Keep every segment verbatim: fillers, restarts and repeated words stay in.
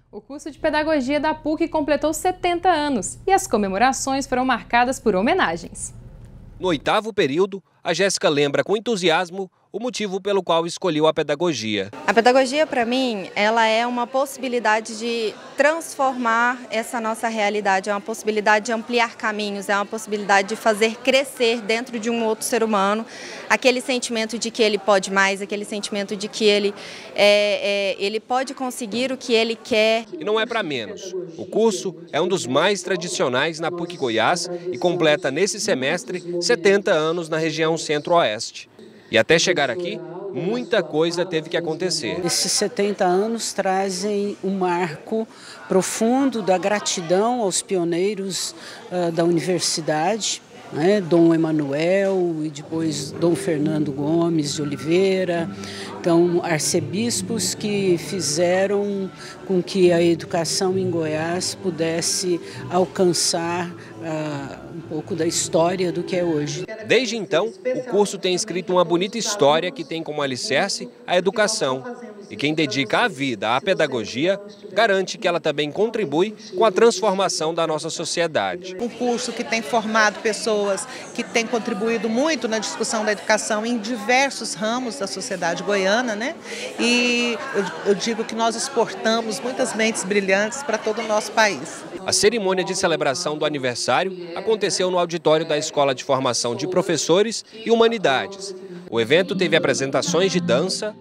O curso de Pedagogia da P U C completou setenta anos e as comemorações foram marcadas por homenagens. No oitavo período, a Jéssica lembra com entusiasmo o motivo pelo qual escolheu a pedagogia. A pedagogia, para mim, ela é uma possibilidade de transformar essa nossa realidade, é uma possibilidade de ampliar caminhos, é uma possibilidade de fazer crescer dentro de um outro ser humano aquele sentimento de que ele pode mais, aquele sentimento de que ele, é, é, ele pode conseguir o que ele quer. E não é para menos. O curso é um dos mais tradicionais na P U C Goiás e completa nesse semestre setenta anos na região centro-oeste. E até chegar aqui, muita coisa teve que acontecer. Esses setenta anos trazem um marco profundo da gratidão aos pioneiros uh, da universidade, né? Dom Emanuel e depois Dom Fernando Gomes de Oliveira. Então, arcebispos que fizeram com que a educação em Goiás pudesse alcançar uh, um pouco da história do que é hoje. Desde então, o curso tem escrito uma bonita história que tem como alicerce a educação. E quem dedica a vida à pedagogia garante que ela também contribui com a transformação da nossa sociedade. Um curso que tem formado pessoas que têm contribuído muito na discussão da educação em diversos ramos da sociedade goiana, né? E eu, eu digo que nós exportamos muitas mentes brilhantes para todo o nosso país. A cerimônia de celebração do aniversário aconteceu no auditório da Escola de Formação de Professores e Humanidades. O evento teve apresentações de dança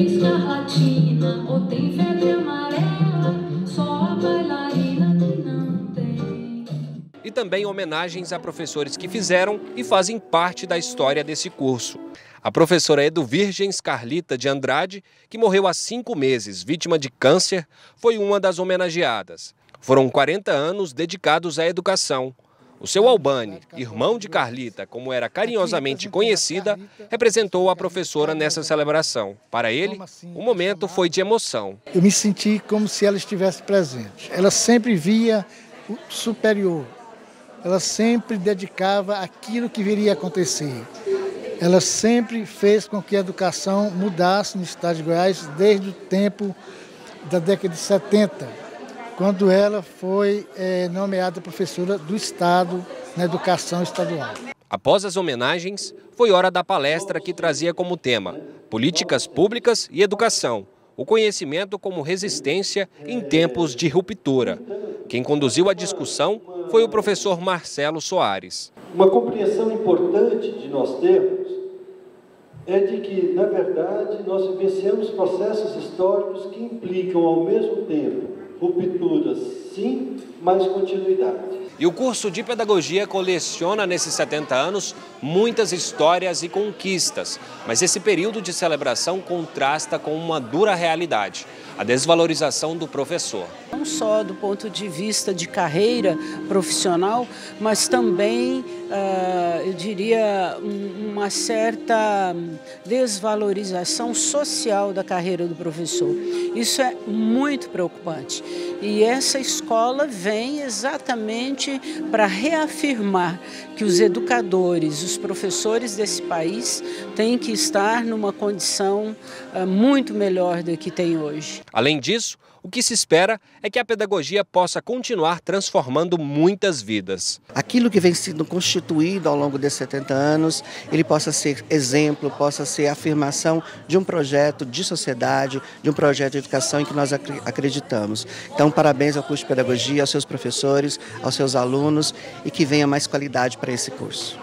e também homenagens a professores que fizeram e fazem parte da história desse curso. A professora Eduvirgens Carlita de Andrade, que morreu há cinco meses, vítima de câncer, foi uma das homenageadas. Foram quarenta anos dedicados à educação. O seu Albani, irmão de Carlita, como era carinhosamente conhecida, representou a professora nessa celebração. Para ele, o momento foi de emoção. Eu me senti como se ela estivesse presente. Ela sempre via o superior. Ela sempre dedicava aquilo que viria a acontecer. Ela sempre fez com que a educação mudasse no estado de Goiás desde o tempo da década de setenta. Quando ela foi é, nomeada professora do Estado na educação estadual. Após as homenagens, foi hora da palestra que trazia como tema Políticas Públicas e Educação, o conhecimento como resistência em tempos de ruptura. Quem conduziu a discussão foi o professor Marcelo Soares. Uma compreensão importante de nós termos é de que, na verdade, nós vivenciamos processos históricos que implicam ao mesmo tempo rupturas, sim, mas continuidade. E o curso de pedagogia coleciona nesses setenta anos muitas histórias e conquistas, mas esse período de celebração contrasta com uma dura realidade, a desvalorização do professor. Não só do ponto de vista de carreira profissional, mas também, uh, eu diria, um, uma certa desvalorização social da carreira do professor. Isso é muito preocupante. E essa escola vem exatamente para reafirmar que os educadores, os professores desse país têm que estar numa condição uh, muito melhor do que tem hoje. Além disso, o que se espera é que a pedagogia possa continuar transformando muitas vidas. Aquilo que vem sendo constituído ao longo desses setenta anos, ele possa ser exemplo, possa ser afirmação de um projeto de sociedade, de um projeto de educação em que nós acreditamos. Então, parabéns ao curso de pedagogia, aos seus professores, aos seus alunos e que venha mais qualidade para esse curso.